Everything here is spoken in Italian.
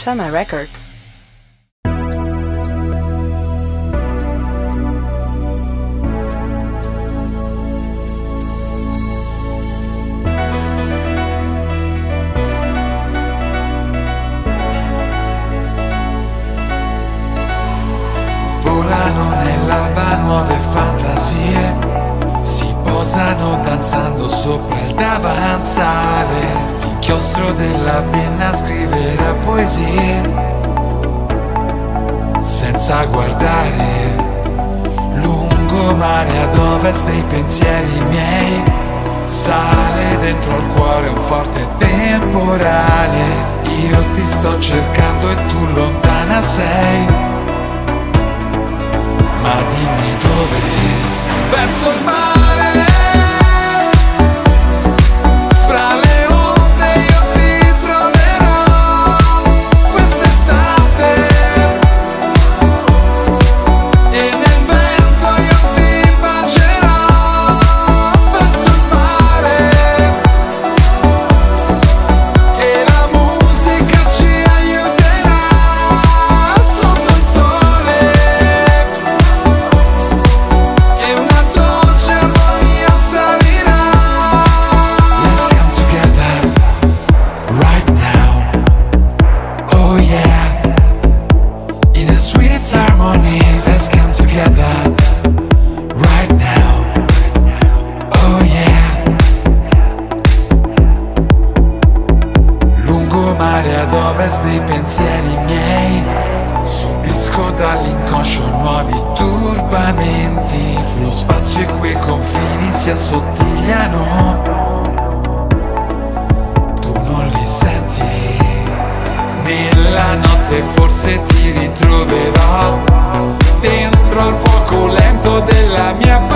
Chama Records. Volano nell'alba nuove fantasie, si posano danzando sopra il davanzale. L'inchiostro della penna scriverà poesie senza guardare. Lungomare ad ovest dei pensieri miei, sale dentro al cuore un forte temporale. Io ti sto cercando e tu lontana sei, ma dimmi dove? Verso il mare, fra le onde io ti troverò quest'estate, e nel vento io ti bacerò. Verso il mare, e la musica ci aiuterà sotto il sole. Let's come together right now, oh yeah, in a sweet harmony. Let's come together right now, oh yeah. Lungomare ad ovest dei pensieri miei, subisco dall'inconscio nuovi turbamenti. Lo spazio e quei confini si assottigliano, tu non li senti. Nella notte forse ti ritroverò dentro al fuoco lento della mia passione.